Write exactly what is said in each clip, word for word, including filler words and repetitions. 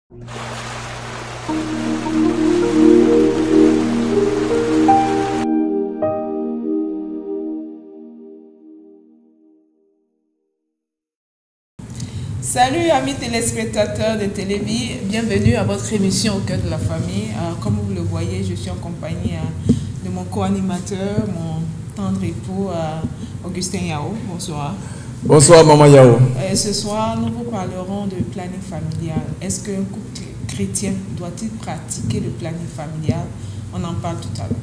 Salut amis téléspectateurs de Télévie, bienvenue à votre émission Au cœur de la famille. Euh, comme vous le voyez, je suis en compagnie euh, de mon co-animateur, mon tendre époux euh, Augustin Yao. Bonsoir. Bonsoir Maman Yao. Et ce soir, nous vous parlerons de planning familial. Est-ce qu'un couple chrétien doit-il pratiquer le planning familial? On en parle tout à l'heure.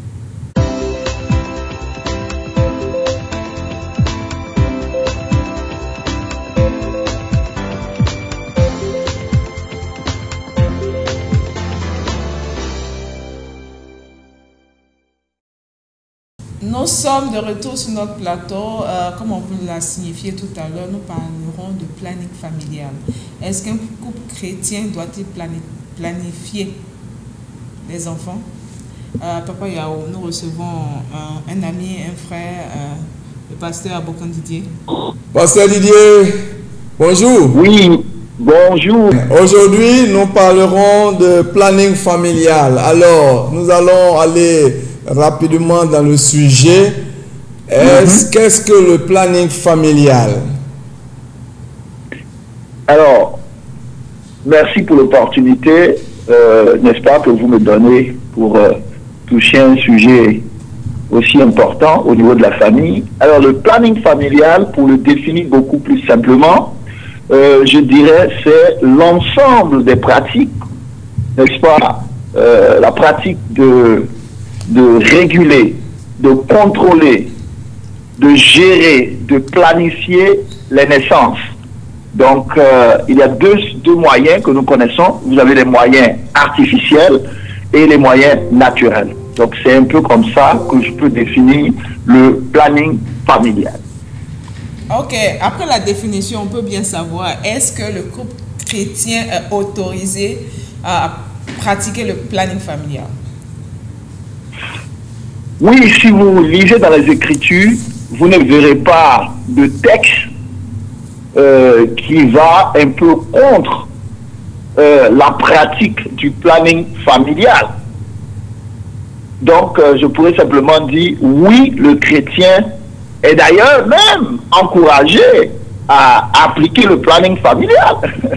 Nous sommes de retour sur notre plateau. Euh, comme on vous l'a signifié tout à l'heure, nous parlerons de planning familial. Est-ce qu'un couple chrétien doit-il planifier les enfants? euh, Papa Yao, nous recevons un, un ami, un frère, euh, le pasteur Abokan Didier. Pasteur Didier, bonjour. Oui, bonjour. Aujourd'hui, nous parlerons de planning familial. Alors, nous allons aller rapidement dans le sujet. Est-ce, mm-hmm. Qu'est-ce que le planning familial? Alors, merci pour l'opportunité, euh, n'est-ce pas, que vous me donnez pour euh, toucher un sujet aussi important au niveau de la famille. Alors, le planning familial, pour le définir beaucoup plus simplement, euh, je dirais, c'est l'ensemble des pratiques, n'est-ce pas, euh, la pratique de de réguler, de contrôler, de gérer, de planifier les naissances. Donc, euh, il y a deux, deux moyens que nous connaissons. Vous avez les moyens artificiels et les moyens naturels. Donc, c'est un peu comme ça que je peux définir le planning familial. Ok, après la définition, on peut bien savoir, est-ce que le couple chrétien est autorisé à pratiquer le planning familial? Oui, si vous lisez dans les Écritures, vous ne verrez pas de texte euh, qui va un peu contre euh, la pratique du planning familial. Donc, euh, je pourrais simplement dire, oui, le chrétien est d'ailleurs même encouragé à appliquer le planning familial.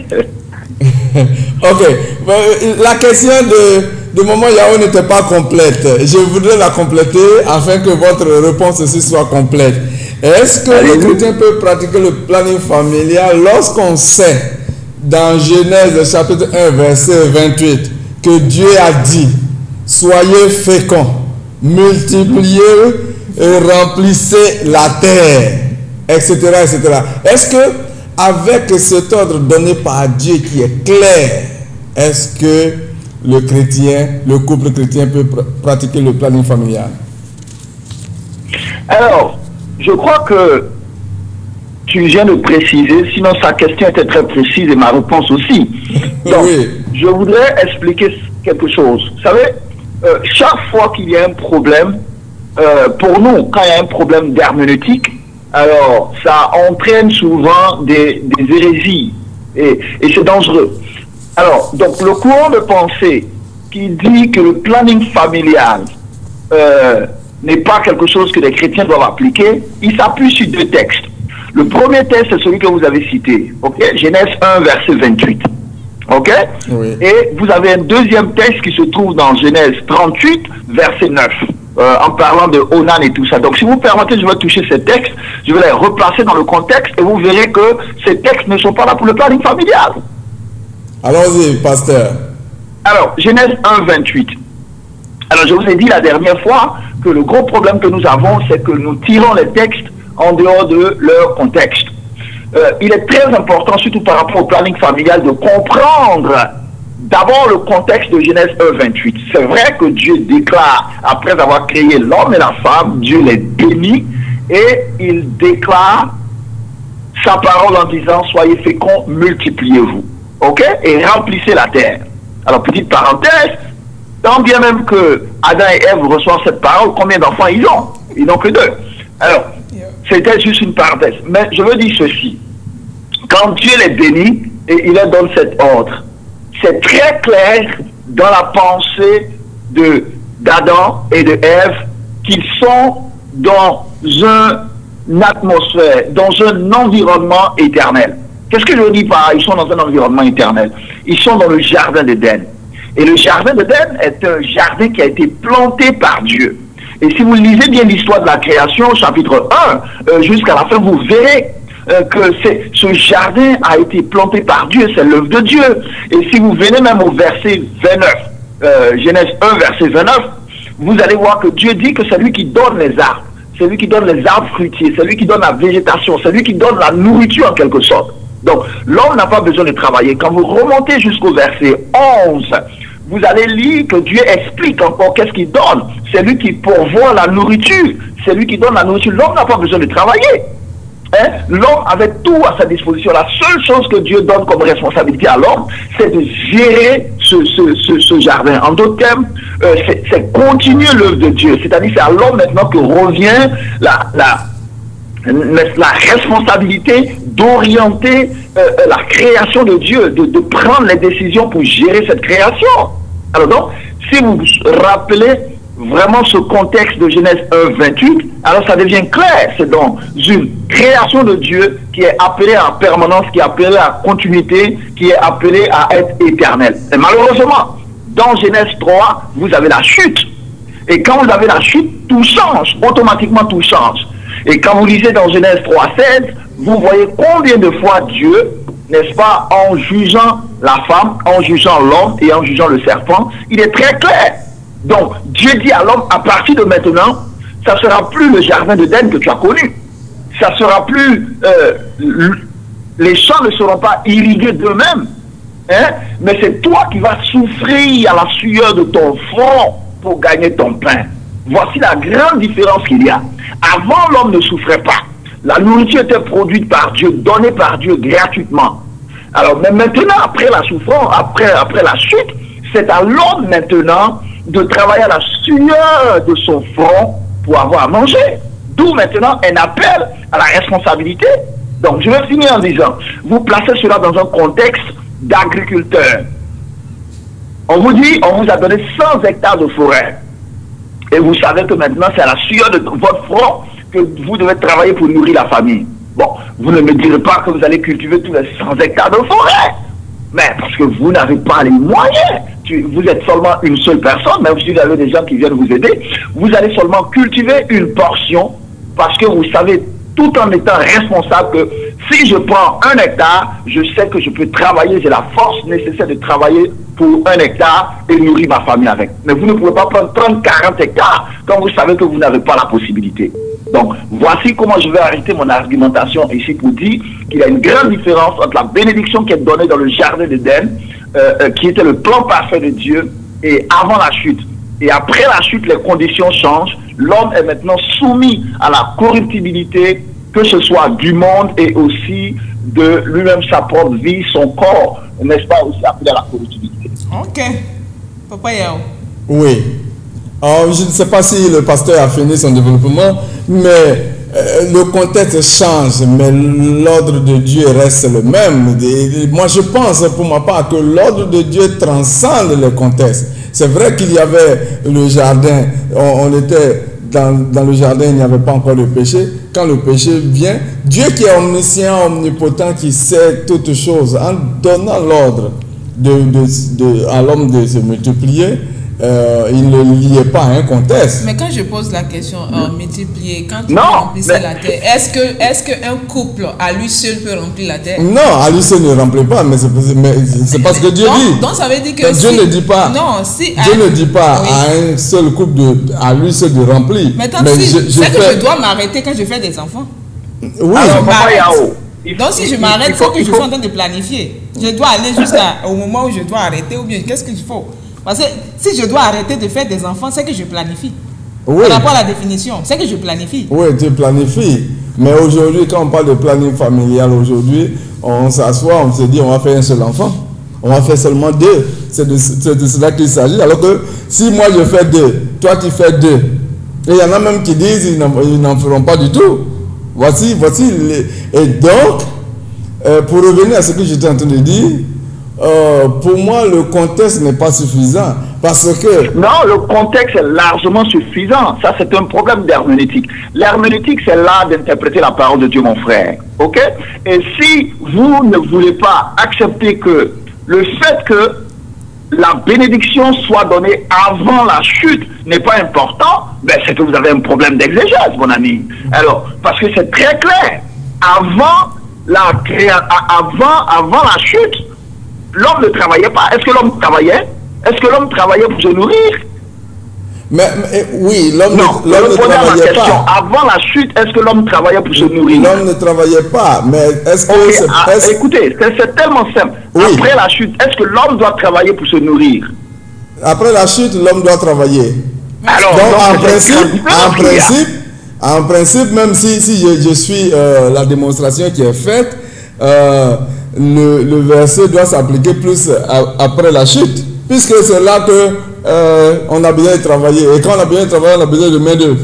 Ok, la question de, de Maman Yao n'était pas complète. Je voudrais la compléter afin que votre réponse aussi soit complète. Est-ce que le chrétien peut pratiquer le planning familial lorsqu'on sait dans Genèse chapitre un verset vingt-huit que Dieu a dit « Soyez féconds, multipliez et remplissez la terre » et cetera et cetera. Est-ce que avec cet ordre donné par Dieu qui est clair, est-ce que le chrétien, le couple chrétien peut pr pratiquer le planning familial? Alors, je crois que tu viens de préciser, sinon sa question était très précise et ma réponse aussi. Donc, oui. Je voudrais expliquer quelque chose. Vous savez, euh, chaque fois qu'il y a un problème, euh, pour nous, quand il y a un problème d'herméneutique, alors, ça entraîne souvent des, des hérésies et, et c'est dangereux. Alors, donc le courant de pensée qui dit que le planning familial euh, n'est pas quelque chose que les chrétiens doivent appliquer, il s'appuie sur deux textes. Le premier texte, c'est celui que vous avez cité, ok? Genèse un, verset vingt-huit. Ok? Oui. Et vous avez un deuxième texte qui se trouve dans Genèse trente-huit, verset neuf. Euh, en parlant de Onan et tout ça. Donc, si vous permettez, je vais toucher ces textes, je vais les replacer dans le contexte et vous verrez que ces textes ne sont pas là pour le planning familial. Allons-y, pasteur. Alors, Genèse un, vingt-huit. Alors, je vous ai dit la dernière fois que le gros problème que nous avons, c'est que nous tirons les textes en dehors de leur contexte. Euh, il est très important, surtout par rapport au planning familial, de comprendre d'abord le contexte de Genèse un, vingt-huit. C'est vrai que Dieu déclare, après avoir créé l'homme et la femme, Dieu les bénit et il déclare sa parole en disant « Soyez féconds, multipliez-vous. » Ok? Et remplissez la terre. Alors, petite parenthèse, tant bien même que Adam et Ève reçoivent cette parole, combien d'enfants ils ont? Ils n'ont que deux. Alors, c'était juste une parenthèse. Mais je veux dire ceci. Quand Dieu les bénit et il leur donne cet ordre, c'est très clair dans la pensée de d'Adam et de Ève qu'ils sont dans un, une atmosphère, dans un environnement éternel. Qu'est-ce que je dis par ils sont dans un environnement éternel? Ils sont dans le jardin d'Éden. Et le jardin d'Éden est un jardin qui a été planté par Dieu. Et si vous lisez bien l'histoire de la création, chapitre un, euh, jusqu'à la fin, vous verrez euh, que ce jardin a été planté par Dieu, c'est l'œuvre de Dieu. Et si vous venez même au verset vingt-neuf, euh, Genèse un, verset vingt-neuf, vous allez voir que Dieu dit que c'est lui qui donne les arbres, c'est lui qui donne les arbres fruitiers, c'est lui qui donne la végétation, c'est lui qui donne la nourriture en quelque sorte. Donc, l'homme n'a pas besoin de travailler. Quand vous remontez jusqu'au verset onze, vous allez lire que Dieu explique encore qu'est-ce qu'il donne. C'est lui qui pourvoit la nourriture. C'est lui qui donne la nourriture. L'homme n'a pas besoin de travailler. Hein? L'homme avait tout à sa disposition. La seule chose que Dieu donne comme responsabilité à l'homme, c'est de gérer ce, ce, ce, ce jardin. En d'autres termes, euh, c'est continuer l'œuvre de Dieu. C'est-à-dire c'est à l'homme maintenant que revient la... la la responsabilité d'orienter euh, la création de Dieu, de, de prendre les décisions pour gérer cette création. Alors donc, si vous vous rappelez vraiment ce contexte de Genèse un, vingt-huit, alors ça devient clair. C'est dans une création de Dieu qui est appelée à permanence, qui est appelée à continuité, qui est appelée à être éternelle. Et malheureusement, dans Genèse trois, vous avez la chute. Et quand vous avez la chute, tout change. Automatiquement, tout change. Et quand vous lisez dans Genèse trois, seize, vous voyez combien de fois Dieu, n'est-ce pas, en jugeant la femme, en jugeant l'homme et en jugeant le serpent, il est très clair. Donc, Dieu dit à l'homme, à partir de maintenant, ça ne sera plus le jardin d'Éden que tu as connu. Ça ne sera plus... Euh, les champs ne seront pas irrigués d'eux-mêmes. Hein, mais c'est toi qui vas souffrir à la sueur de ton front pour gagner ton pain. Voici la grande différence qu'il y a. Avant, l'homme ne souffrait pas. La nourriture était produite par Dieu, donnée par Dieu gratuitement. Alors, mais maintenant, après la souffrance, après, après la chute, c'est à l'homme maintenant de travailler à la sueur de son front pour avoir à manger. D'où maintenant un appel à la responsabilité. Donc, je vais finir en disant, vous placez cela dans un contexte d'agriculteur. On vous dit, on vous a donné cent hectares de forêt. Et vous savez que maintenant, c'est à la sueur de votre front que vous devez travailler pour nourrir la famille. Bon, vous ne me direz pas que vous allez cultiver tous les cent hectares de forêt. Mais parce que vous n'avez pas les moyens. Tu, vous êtes seulement une seule personne, même si vous avez des gens qui viennent vous aider. Vous allez seulement cultiver une portion parce que vous savez, tout en étant responsable, que si je prends un hectare, je sais que je peux travailler, j'ai la force nécessaire de travailler pour un hectare et nourrir ma famille avec. Mais vous ne pouvez pas prendre trente, quarante hectares quand vous savez que vous n'avez pas la possibilité. Donc, voici comment je vais arrêter mon argumentation ici pour dire qu'il y a une grande différence entre la bénédiction qui est donnée dans le jardin d'Éden, euh, euh, qui était le plan parfait de Dieu, et avant la chute. Et après la chute, les conditions changent. L'homme est maintenant soumis à la corruptibilité, que ce soit du monde et aussi de lui-même, sa propre vie, son corps, n'est-ce pas, aussi appelé à la corruptibilité. Ok. Papa Yao. Oui. Alors, je ne sais pas si le pasteur a fini son développement, mais euh, le contexte change, mais l'ordre de Dieu reste le même. Et moi, je pense, pour ma part, que l'ordre de Dieu transcende le contexte. C'est vrai qu'il y avait le jardin, on, on était dans, dans le jardin, il n'y avait pas encore le péché. Quand le péché vient, Dieu qui est omniscient, omnipotent, qui sait toutes choses, en donnant l'ordre de, de, de, à l'homme de se multiplier, Euh, il ne liait pas à un contexte. Mais quand je pose la question, euh, multiplier, quand tu remplis la terre, est-ce que est-ce qu'un couple à lui seul peut remplir la terre? Non, à lui seul ne remplit pas, mais c'est parce que Dieu donc, dit. Donc ça veut dire que Dieu si, ne dit pas. Non, si Dieu un, ne dit pas oui. à un seul couple de, à lui seul de remplir. Maintenant, mais si, je, je c'est fais... que je dois m'arrêter quand je fais des enfants. Oui. Alors, donc si je m'arrête, c'est que je suis en train de planifier. Je dois aller jusqu'au moment où je dois arrêter, ou bien qu'est-ce qu'il faut? Parce que si je dois arrêter de faire des enfants, c'est que je planifie. Oui. Par rapport à la définition, c'est que je planifie. Oui, tu planifies. Mais aujourd'hui, quand on parle de planning familial, aujourd'hui, on s'assoit, on se dit on va faire un seul enfant. On va faire seulement deux. C'est de, de cela qu'il s'agit. Alors que si moi je fais deux, toi tu fais deux. Et il y en a même qui disent qu'ils n'en feront pas du tout. Voici, voici. Les... Et donc, euh, pour revenir à ce que j'étais en train de dire, euh, pour moi, le contexte n'est pas suffisant. Parce que... Non, le contexte est largement suffisant. Ça, c'est un problème d'herméneutique. L'herméneutique, c'est l'art d'interpréter la parole de Dieu, mon frère. OK? Et si vous ne voulez pas accepter que le fait que la bénédiction soit donnée avant la chute n'est pas important, ben c'est que vous avez un problème d'exégèse, mon ami. Alors, parce que c'est très clair. Avant la, avant, avant la chute, l'homme ne travaillait pas. Est-ce que l'homme travaillait? Est-ce que l'homme travaillait pour se nourrir? Mais, mais oui, l'homme ne, ne travaillait pas. Avant la chute, est-ce que l'homme travaillait pour se nourrir? L'homme ne travaillait pas, mais est-ce que... Okay, est ah, est écoutez, c'est tellement simple. Oui. Après la chute, est-ce que l'homme doit travailler pour se nourrir? Après la chute, l'homme doit travailler. Alors, donc, donc en, principe, en, principe, en principe, même si, si je, je suis euh, la démonstration qui est faite, euh, le, le verset doit s'appliquer plus à, après la chute. Puisque c'est là que euh, on a besoin de travailler. Et quand on a besoin de travailler, on a besoin de main-d'œuvre.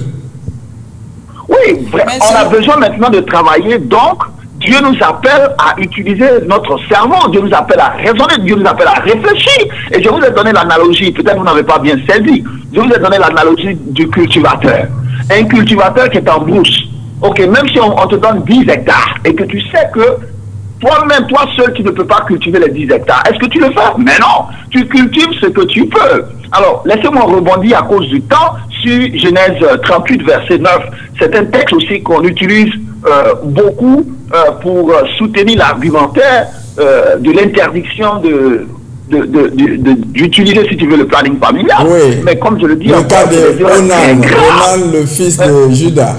Oui, on a besoin maintenant de travailler. Donc, Dieu nous appelle à utiliser notre cerveau. Dieu nous appelle à raisonner. Dieu nous appelle à réfléchir. Et je vous ai donné l'analogie. Peut-être vous n'avez pas bien saisi. Je vous ai donné l'analogie du cultivateur. Un cultivateur qui est en brousse. Ok, même si on, on te donne dix hectares et que tu sais que toi-même, toi seul, tu ne peux pas cultiver les dix hectares. Est-ce que tu le fais? Mais non, tu cultives ce que tu peux. Alors, laissez-moi rebondir à cause du temps sur Genèse trente-huit, verset neuf. C'est un texte aussi qu'on utilise euh, beaucoup euh, pour soutenir l'argumentaire euh, de l'interdiction de... d'utiliser, si tu veux, le planning familial. Oui. Mais comme je le dis... Le cas de Onan, Onan, le fils de Judas.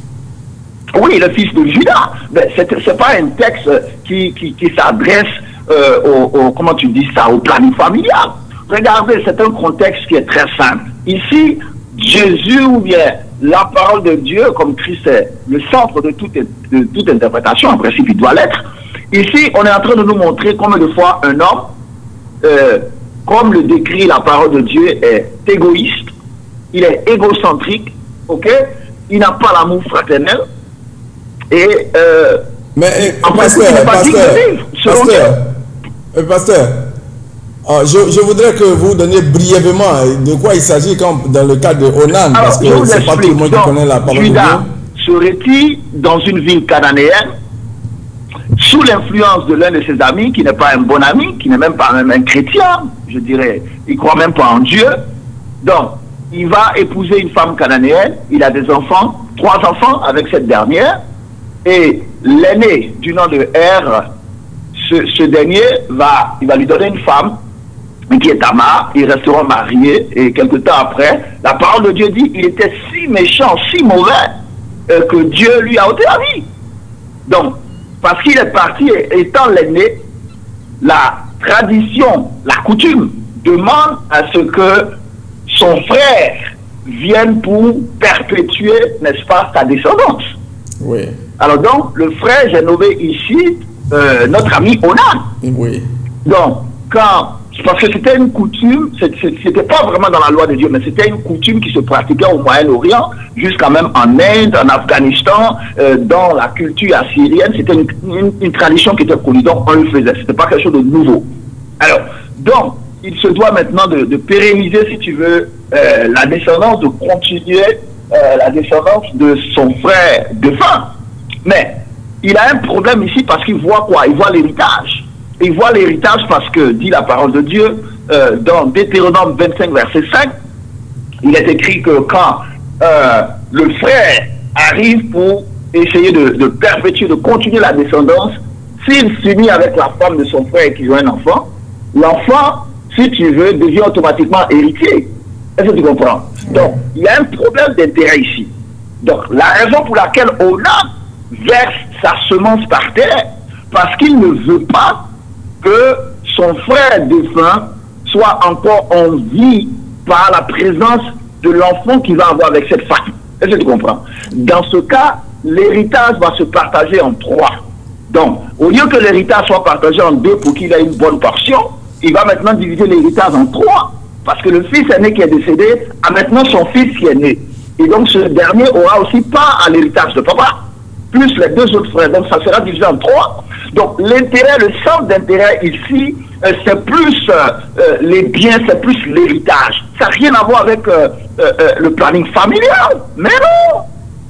Oui, le fils de Judas. Ce n'est pas un texte qui, qui, qui s'adresse euh, au, au, comment tu dis ça, au planning familial. Regardez, c'est un contexte qui est très simple. Ici, Jésus ou bien la parole de Dieu, comme Christ est le centre de toute, de toute interprétation, en principe il doit l'être. Ici, on est en train de nous montrer combien de fois un homme, euh, comme le décrit la parole de Dieu, est égoïste, il est égocentrique, ok? Il n'a pas l'amour fraternel. Et euh, mais en pasteur, pasteur, pasteur, pasteur, pasteur euh, je, je voudrais que vous donniez brièvement de quoi il s'agit dans le cas de Onan, parce que c'est pas tout le monde qui connaît la parole de Dieu. Serait-il dans une ville cananéenne sous l'influence de l'un de ses amis qui n'est pas un bon ami, qui n'est même pas même un chrétien, je dirais, il croit même pas en Dieu. Donc, il va épouser une femme cananéenne, il a des enfants, trois enfants avec cette dernière. Et l'aîné du nom de Er, ce, ce dernier va, il va lui donner une femme qui est Tamar, ils resteront mariés et quelque temps après, la parole de Dieu dit il était si méchant, si mauvais euh, que Dieu lui a ôté la vie. Donc, parce qu'il est parti étant l'aîné, la tradition, la coutume demande à ce que son frère vienne pour perpétuer, n'est-ce pas, sa descendance. Oui. Alors donc, le frère, j'ai nommé ici euh, notre ami Onan. Oui. Donc, quand, parce que c'était une coutume, c'était pas vraiment dans la loi de Dieu, mais c'était une coutume qui se pratiquait au Moyen-Orient, jusqu'à même en Inde, en Afghanistan, euh, dans la culture assyrienne, c'était une, une, une tradition qui était connue, donc on le faisait, c'était pas quelque chose de nouveau. Alors, donc, il se doit maintenant de, de pérenniser, si tu veux, euh, la descendance, de continuer euh, la descendance de son frère défunt. Mais il a un problème ici parce qu'il voit quoi? Il voit l'héritage. Il voit l'héritage parce que, dit la parole de Dieu, euh, dans Deutéronome vingt-cinq, verset cinq, il est écrit que quand euh, le frère arrive pour essayer de, de perpétuer, de continuer la descendance, s'il s'unit avec la femme de son frère et qu'ils ont un enfant, l'enfant, si tu veux, devient automatiquement héritier. Est-ce que tu comprends? Donc, il y a un problème d'intérêt ici. Donc, la raison pour laquelle Onan verse sa semence par terre, parce qu'il ne veut pas que son frère défunt soit encore en vie par la présence de l'enfant qu'il va avoir avec cette femme. Est-ce que tu comprends? Dans ce cas, l'héritage va se partager en trois. Donc, au lieu que l'héritage soit partagé en deux pour qu'il ait une bonne portion, il va maintenant diviser l'héritage en trois. Parce que le fils aîné qui est décédé a maintenant son fils qui est né. Et donc, ce dernier aura aussi part à l'héritage de papa, plus les deux autres frères. Donc, ça sera divisé en trois. Donc l'intérêt, le centre d'intérêt ici, euh, c'est plus euh, euh, les biens, c'est plus l'héritage. Ça n'a rien à voir avec euh, euh, euh, le planning familial. Mais non.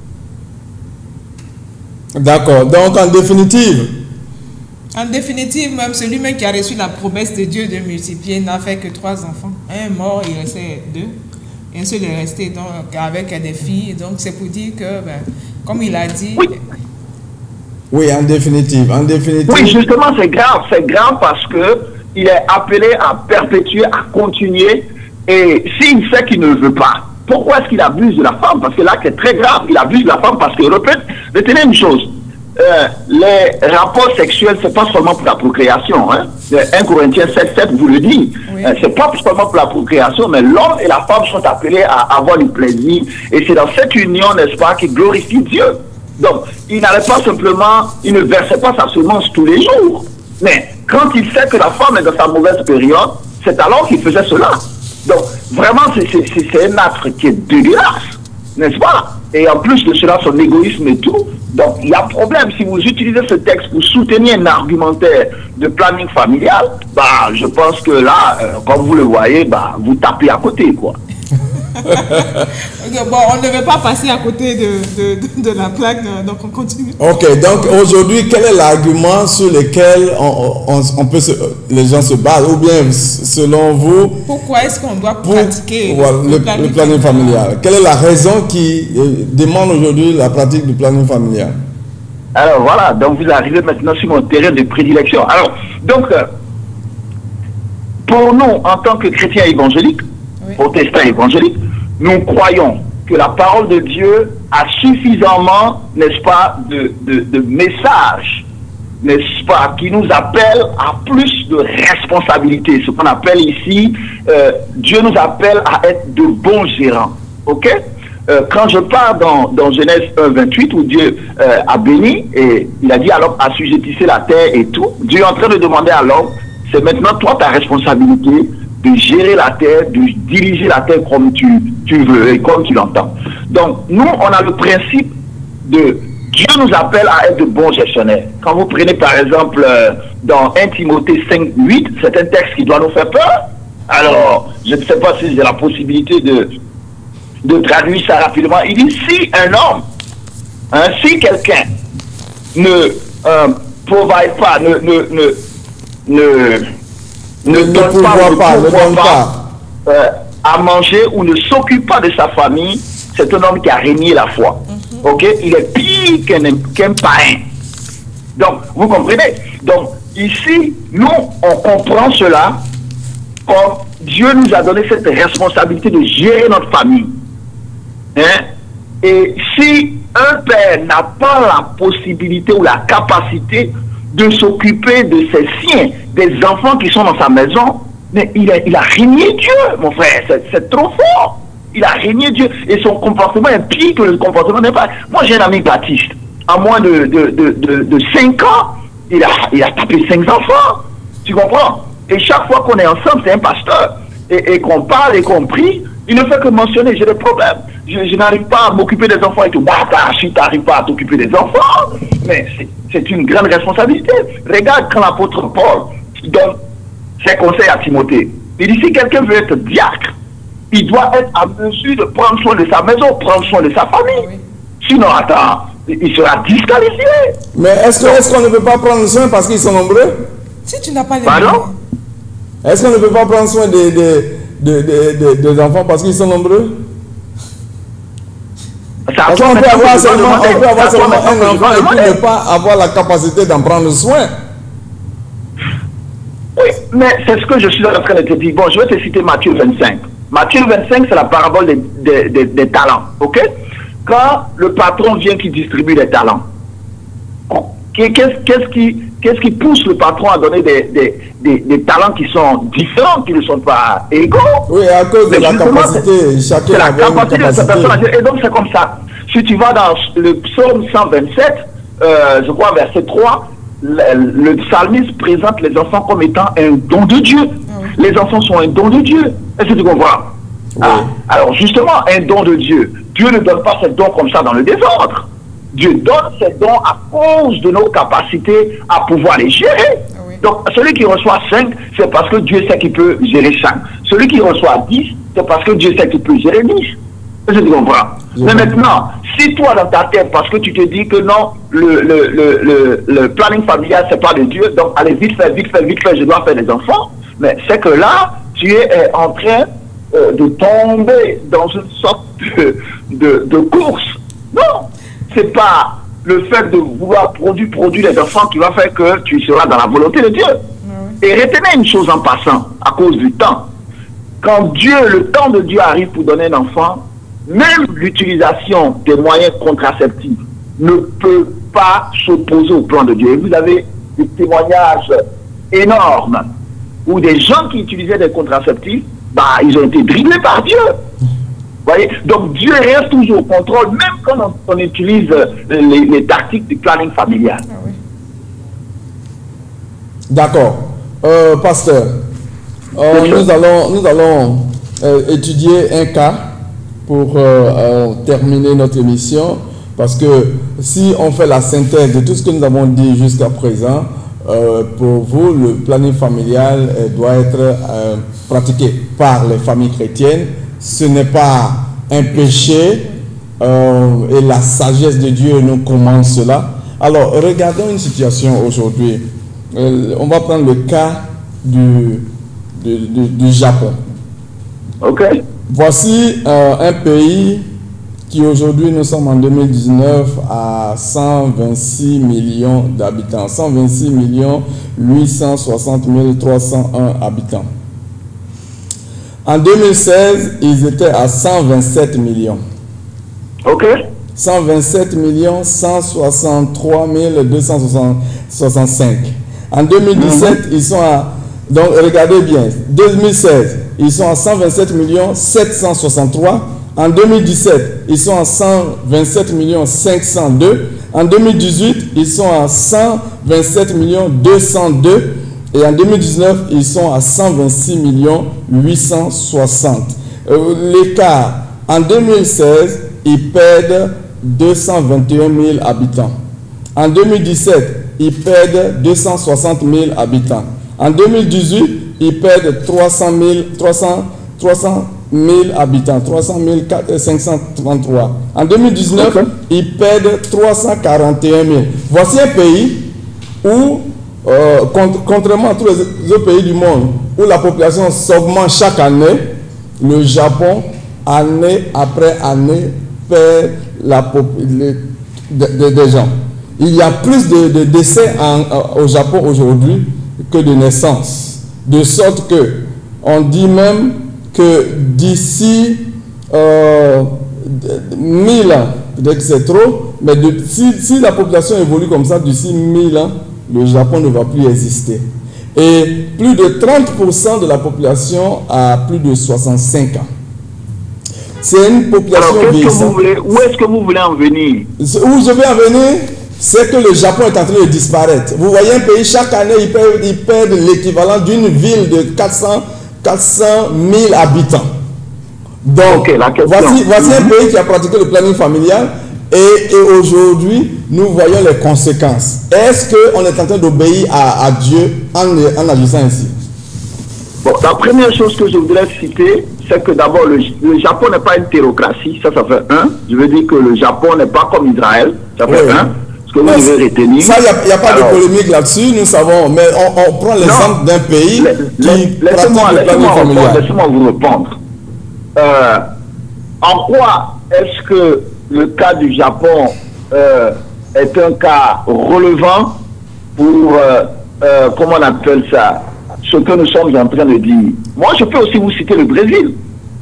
D'accord. Donc en définitive. En définitive, même celui-même qui a reçu la promesse de Dieu de multiplier n'a fait que trois enfants. Un est mort, il restait deux. Un seul est resté donc, avec des filles. Donc c'est pour dire que, ben, comme il a dit... Oui. Oui, en définitive, en définitive. Oui, justement, c'est grave. C'est grave parce que il est appelé à perpétuer, à continuer. Et s'il sait qu'il ne le veut pas, pourquoi est-ce qu'il abuse de la femme? Parce que là, c'est très grave. Il abuse de la femme parce que, retenez une chose. Euh, les rapports sexuels, c'est pas seulement pour la procréation. Hein. un Corinthiens sept, sept vous le dit. Oui. Euh, c'est pas seulement pour la procréation, mais l'homme et la femme sont appelés à avoir du plaisir. Et c'est dans cette union, n'est-ce pas, qui glorifie Dieu. Donc, il n'allait pas simplement, il ne versait pas sa semence tous les jours. Mais quand il sait que la femme est dans sa mauvaise période, c'est alors qu'il faisait cela. Donc, vraiment, c'est un acte qui est dégueulasse, n'est-ce pas? Et en plus de cela, son égoïsme et tout. Donc, il y a problème. Si vous utilisez ce texte pour soutenir un argumentaire de planning familial, bah, je pense que là, euh, comme vous le voyez, bah, vous tapez à côté, quoi. Okay, bon, on ne veut pas passer à côté de, de, de, de la plaque, donc on continue. Ok, donc aujourd'hui, quel est l'argument sur lequel on, on, on peut se, les gens se basent, ou bien selon vous... Pourquoi est-ce qu'on doit pratiquer pour, le, le, planning, le planning familial? familial? Quelle est la raison qui euh, demande aujourd'hui la pratique du planning familial? Alors voilà, donc vous arrivez maintenant sur mon terrain de prédilection. Alors, donc, euh, pour nous, en tant que chrétiens évangéliques, oui. protestants évangéliques, nous croyons que la parole de Dieu a suffisamment, n'est-ce pas, de, de, de messages, n'est-ce pas, qui nous appellent à plus de responsabilités. Ce qu'on appelle ici, euh, Dieu nous appelle à être de bons gérants. Ok? Euh, quand je pars dans, dans Genèse un, vingt-huit, où Dieu euh, a béni, et il a dit à l'homme, assujettissez la terre et tout, Dieu est en train de demander à l'homme, c'est maintenant toi ta responsabilité de gérer la terre, de diriger la terre comme tu, tu veux et comme tu l'entends. Donc, nous, on a le principe de Dieu nous appelle à être de bons gestionnaires. Quand vous prenez, par exemple, euh, dans un Timothée cinq, huit, c'est un texte qui doit nous faire peur. Alors, je ne sais pas si j'ai la possibilité de, de traduire ça rapidement. Il dit, si un homme, hein, si quelqu'un ne euh, provide pas, ne... ne, ne, ne ne, ne donne pas, ne pas, ne donne pas euh, à manger ou ne s'occupe pas de sa famille, c'est un homme qui a régné la foi. Mm-hmm. Ok? Il est pire qu'un qu'un païen. Donc, vous comprenez? Donc, ici, nous, on comprend cela comme Dieu nous a donné cette responsabilité de gérer notre famille. Hein? Et si un père n'a pas la possibilité ou la capacité de s'occuper de ses siens, des enfants qui sont dans sa maison, mais il a, il a régné Dieu, mon frère, c'est trop fort. Il a régné Dieu, et son comportement est pire que le comportement d'un père. Moi, j'ai un ami baptiste, à moins de, de, de, de, de cinq ans, il a, il a tapé cinq enfants, tu comprends? Et chaque fois qu'on est ensemble, c'est un pasteur, et, et qu'on parle et qu'on prie, il ne fait que mentionner, j'ai des problèmes, je, je n'arrive pas à m'occuper des enfants et tout. Bah, si tu n'arrives pas à t'occuper des enfants, mais c'est une grande responsabilité. Regarde quand l'apôtre Paul donne ses conseils à Timothée. Il dit, si quelqu'un veut être diacre, il doit être à mesure de prendre soin de sa maison, prendre soin de sa famille. Oui. Sinon, attends, il sera disqualifié. Mais est-ce qu'on est ne peut pas prendre soin parce qu'ils sont nombreux? Si tu n'as pas les Pardon? Est-ce qu'on ne peut pas prendre soin des, des, des, des, des enfants parce qu'ils sont nombreux? Parce qu'on peut avoir seulement, on peut avoir seulement un enfant et puis ne pas avoir la capacité d'en prendre soin. Oui, mais c'est ce que je suis en train de te dire. Bon, je vais te citer Matthieu vingt-cinq. Matthieu vingt-cinq, c'est la parabole des, des, des, des talents. Ok? Quand le patron vient qui distribue les talents, qu'est-ce qu'est-ce qui, qu'est-ce qui pousse le patron à donner des, des, des, des talents qui sont différents, qui ne sont pas égaux? Oui, à cause de la capacité. Chacun a la capacité de cette personne. Et donc, c'est comme ça. Si tu vas dans le psaume cent vingt-sept, euh, je crois verset trois, le, le psalmiste présente les enfants comme étant un don de Dieu. Ah oui. Les enfants sont un don de Dieu. Est-ce que tu comprends? Oui. Ah, alors justement, un don de Dieu. Dieu ne donne pas ce don comme ça dans le désordre. Dieu donne ses dons à cause de nos capacités à pouvoir les gérer. Ah oui. Donc, celui qui reçoit cinq, c'est parce que Dieu sait qu'il peut gérer cinq. Celui qui reçoit dix, c'est parce que Dieu sait qu'il peut gérer dix. Je te comprends. Oui. Mais maintenant, si toi, dans ta tête, parce que tu te dis que non, le, le, le, le, le planning familial, c'est pas de Dieu, donc allez, vite fait, vite fait, vite fait, je dois faire des enfants. Mais c'est que là, tu es euh, en train euh, de tomber dans une sorte de, de, de course. Non, c'est pas le fait de vouloir produire, produire des enfants qui va faire que tu seras dans la volonté de Dieu. Mmh. Et retenez une chose en passant, à cause du temps. Quand Dieu, le temps de Dieu arrive pour donner un enfant, même l'utilisation des moyens contraceptifs ne peut pas s'opposer au plan de Dieu. Et vous avez des témoignages énormes où des gens qui utilisaient des contraceptifs, bah, ils ont été dribblés par Dieu. Voyez? Donc Dieu reste toujours au contrôle, même quand on, on utilise les, les tactiques du planning familial. Ah oui. D'accord. Euh, pasteur, euh, nous allons, nous allons euh, étudier un cas pour euh, euh, terminer notre émission, parce que si on fait la synthèse de tout ce que nous avons dit jusqu'à présent, euh, pour vous, le planning familial euh, doit être euh, pratiqué par les familles chrétiennes. Ce n'est pas un péché euh, et la sagesse de Dieu nous commande cela. Alors, regardons une situation aujourd'hui. Euh, on va prendre le cas du, du, du, du Japon. Ok. Voici euh, un pays qui aujourd'hui, nous sommes en deux mille dix-neuf à cent vingt-six millions d'habitants. cent vingt-six millions huit cent soixante mille trois cent un habitants. En deux mille seize, ils étaient à cent vingt-sept millions. Ok. cent vingt-sept millions cent soixante-trois mille deux cent soixante-cinq. En deux mille dix-sept, mm-hmm. ils sont à... Donc, regardez bien. deux mille seize, ils sont à cent vingt-sept millions sept cent soixante-trois. En deux mille dix-sept, ils sont à cent vingt-sept millions cinq cent deux. En deux mille dix-huit, ils sont à cent vingt-sept millions deux cent deux. Et en deux mille dix-neuf, ils sont à cent vingt-six millions huit cent soixante. Euh, L'écart, en deux mille seize, ils perdent deux cent vingt et un mille habitants. En deux mille dix-sept, ils perdent deux cent soixante mille habitants. En deux mille dix-huit, ils perdent trois cent mille habitants, trois cent mille cinq cent trente-trois. En deux mille dix-neuf, okay. ils perdent trois cent quarante et un mille. Voici un pays où, euh, contrairement à tous les autres pays du monde, où la population s'augmente chaque année, le Japon, année après année, perd la les, de, de, des gens. Il y a plus de, de décès en, au Japon aujourd'hui que de naissances. De sorte que on dit même que d'ici euh, mille ans, peut-être que c'est trop, mais de, si, si la population évolue comme ça, d'ici mille ans, le Japon ne va plus exister. Et plus de trente pour cent de la population a plus de soixante-cinq ans. C'est une population vieillissante. Où est-ce que vous voulez en venir? Où je vais en venir, c'est que le Japon est en train de disparaître. Vous voyez un pays, chaque année, il perd, il perd l'équivalent d'une ville de quatre cent mille habitants. Donc, okay, voici, voici mm-hmm. un pays qui a pratiqué le planning familial et, et aujourd'hui, nous voyons les conséquences. Est-ce qu'on est en train d'obéir à, à Dieu en, en agissant ainsi? Bon, la première chose que je voudrais citer, c'est que d'abord, le, le Japon n'est pas une théocratie, ça, ça fait un. Je veux dire que le Japon n'est pas comme Israël, ça fait oui. un. Ce que vous devez retenir. Ça, il n'y a, a pas Alors, de polémique là-dessus, nous savons, mais on, on prend l'exemple d'un pays les, qui pratique le planning familial. Laissez-moi vous répondre. Euh, en quoi est-ce que le cas du Japon euh, est un cas relevant pour, euh, euh, comment on appelle ça, ce que nous sommes en train de dire? Moi, je peux aussi vous citer le Brésil.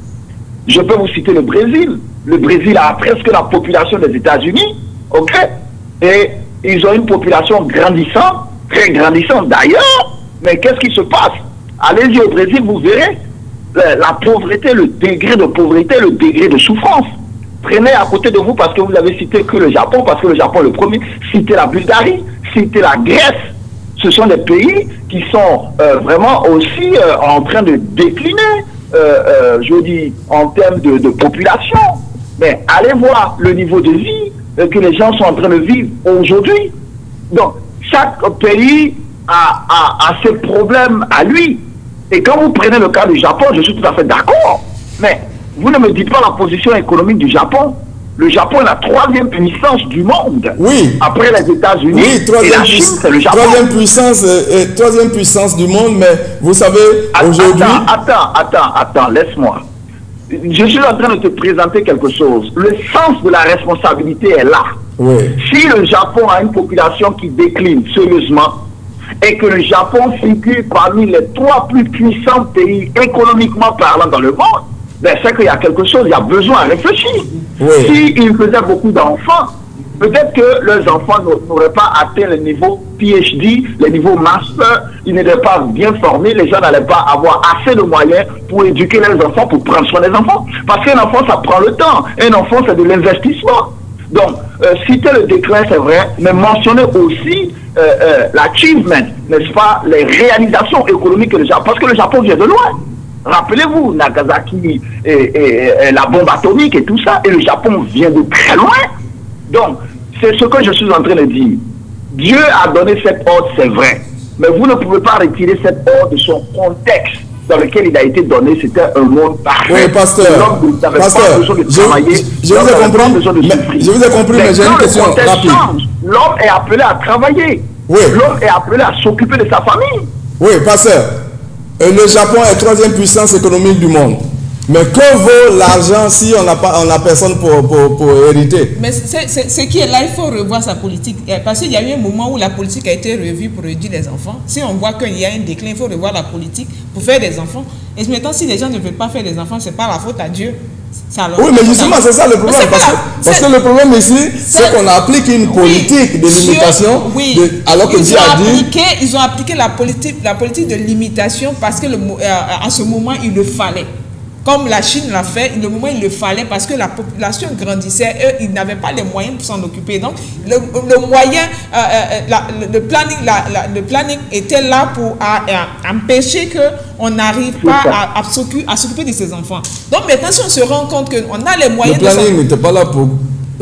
Je peux vous citer le Brésil. Le Brésil a presque la population des États-Unis, ok? Et ils ont une population grandissante, très grandissante d'ailleurs. Mais qu'est-ce qui se passe? Allez-y au Brésil, vous verrez la, la pauvreté, le degré de pauvreté, le degré de souffrance. Prenez à côté de vous, parce que vous avez cité que le Japon, parce que le Japon le premier, citez la Bulgarie, citez la Grèce. Ce sont des pays qui sont euh, vraiment aussi euh, en train de décliner, euh, euh, je dis, en termes de, de population. Mais allez voir le niveau de vie, que les gens sont en train de vivre aujourd'hui. Donc, chaque pays a, a, a ses problèmes à lui. Et quand vous prenez le cas du Japon, je suis tout à fait d'accord. Mais vous ne me dites pas la position économique du Japon. Le Japon est la troisième puissance du monde. Oui. Après les États-Unis. Oui, troisième, et la Chine, c'est le Japon. Troisième puissance, euh, troisième puissance du monde, mais vous savez, aujourd'hui... Attends, attends, attends, attends, laisse-moi. Je suis en train de te présenter quelque chose. Le sens de la responsabilité est là. Oui. Si le Japon a une population qui décline sérieusement et que le Japon figure parmi les trois plus puissants pays économiquement parlant dans le monde, ben c'est qu'il y a quelque chose, il y a besoin à réfléchir. Oui. S'ils faisaient beaucoup d'enfants, peut-être que leurs enfants n'auraient pas atteint le niveau P H D, le niveau master, ils n'étaient pas bien formés, les gens n'allaient pas avoir assez de moyens pour éduquer leurs enfants, pour prendre soin des enfants. Parce qu'un enfant, ça prend le temps. Un enfant, c'est de l'investissement. Donc, euh, citer le déclin, c'est vrai, mais mentionner aussi euh, euh, l'achievement, n'est-ce pas, les réalisations économiques que le Japon, parce que le Japon vient de loin. Rappelez-vous, Nagasaki et, et, et la bombe atomique et tout ça, et le Japon vient de très loin. Donc, c'est ce que je suis en train de dire. Dieu a donné cet ordre, c'est vrai, mais vous ne pouvez pas retirer cet ordre de son contexte dans lequel il a été donné. C'était un monde parfait. Oui, pasteur, pasteur, je, je vous ai compris, mais, je vous ai compris, mais, mais j'ai une question rapide. L'homme est appelé à travailler. Oui. L'homme est appelé à s'occuper de sa famille. Oui, pasteur. Le Japon est troisième puissance économique du monde. Mais que vaut l'argent si on n'a pas, on n'a personne pour, pour, pour hériter? Mais ce qui est là, il faut revoir sa politique. Parce qu'il y a eu un moment où la politique a été revue pour réduire les enfants. Si on voit qu'il y a un déclin, il faut revoir la politique pour faire des enfants. Et maintenant, si les gens ne veulent pas faire des enfants, ce n'est pas la faute à Dieu. Oui, mais justement, c'est ça le problème. Parce que, parce que le problème ici, c'est qu'on applique une politique oui, de limitation, oui, de, alors que Dieu a dit... Ils ont appliqué la politique, la politique de limitation parce que le, euh, à ce moment, il le fallait. Comme la Chine l'a fait, le moment il le fallait parce que la population grandissait, eux, ils n'avaient pas les moyens pour s'en occuper. Donc, le, le moyen, euh, euh, la, le, planning, la, la, le planning était là pour à, à empêcher qu'on n'arrive pas à, à s'occuper de ses enfants. Donc, maintenant, si on se rend compte qu'on a les moyens... Le planning n'était pas là pour...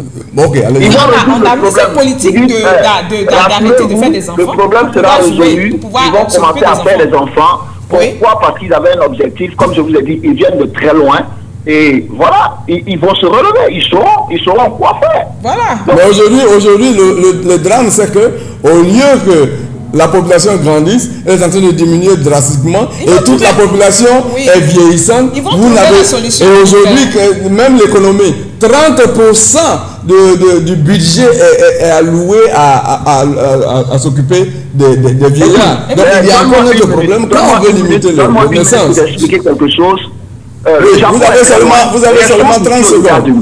Ok, allez. On a, on a mis cette politique d'arrêter de, de, de, de faire des enfants. Le problème sera résolu, ils vont commencer à faire des enfants. Pourquoi? Oui. Parce qu'ils avaient un objectif, comme je vous ai dit, ils viennent de très loin. Et voilà, ils, ils vont se relever, ils sauront, ils sauront quoi faire. Voilà. Donc, mais aujourd'hui, aujourd'hui le, le, le drame, c'est que au lieu que la population grandisse, elle est en train de diminuer drastiquement et toute trouver... la population oui. est vieillissante. Vous n'avez et aujourd'hui, même l'économie, trente pour cent de, de, du budget est, est, est alloué à, à, à, à, à s'occuper des, des, des vieillards. Donc il y a encore un autre problème quand on veut limiter le naissance. Je vais vous expliquer quelque chose. Euh, oui, vous avez seulement, vous avez seulement trente secondes.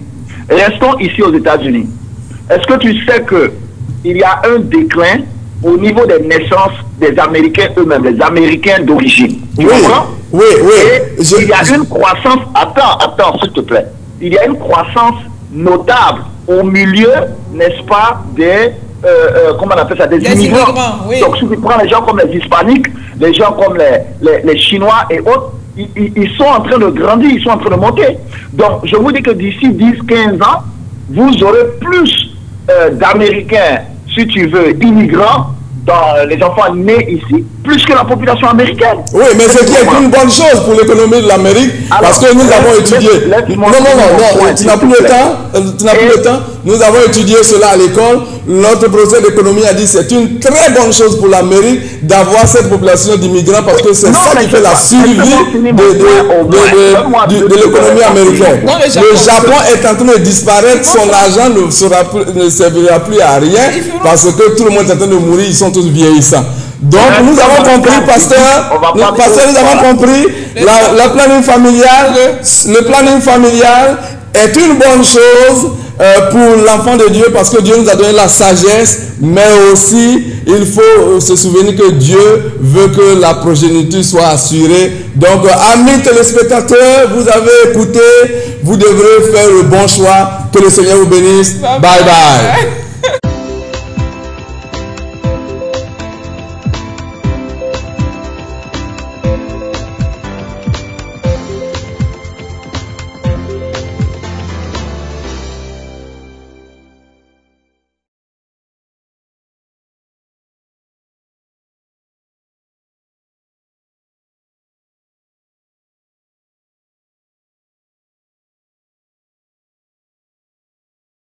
Restons ici aux États-Unis. Est-ce que tu sais qu'il y a un déclin au niveau des naissances des Américains eux-mêmes, les Américains d'origine? Tu oui, comprends? Oui, oui. Et je, il y a je... une croissance, attends, attends, s'il te plaît. Il y a une croissance notable au milieu, n'est-ce pas, des, euh, euh, comment on appelle ça, des les immigrants. immigrants oui. Donc, si tu prends les gens comme les Hispaniques, les gens comme les, les, les Chinois et autres, ils, ils, ils sont en train de grandir, ils sont en train de monter. Donc, je vous dis que d'ici dix à quinze ans, vous aurez plus euh, d'Américains, si tu veux, immigrants, dans les enfants nés ici, plus que la population américaine. Oui, mais ce qui est une bonne chose pour l'économie de l'Amérique, parce que nous avons étudié... Non, non, non, non, tu n'as plus le temps, tu n'as plus le temps. Nous avons étudié cela à l'école. Notre professeur d'économie a dit que c'est une très bonne chose pour l'Amérique d'avoir cette population d'immigrants parce que c'est ça qui fait la survie de, de, de, de, de l'économie américaine. Non, le, Japon, le Japon est en train de disparaître, son argent ne, sera, ne servira plus à rien parce que tout le monde est en train de mourir, ils sont tous vieillissants. Donc nous avons compris, pasteur, nous, pasteur, nous avons compris, la, la planning familiale, le planning familial est une bonne chose euh, pour l'enfant de Dieu parce que Dieu nous a donné la sagesse, mais aussi il faut se souvenir que Dieu veut que la progéniture soit assurée. Donc amis téléspectateurs, vous avez écouté, vous devrez faire le bon choix. Que le Seigneur vous bénisse. Bye bye. bye.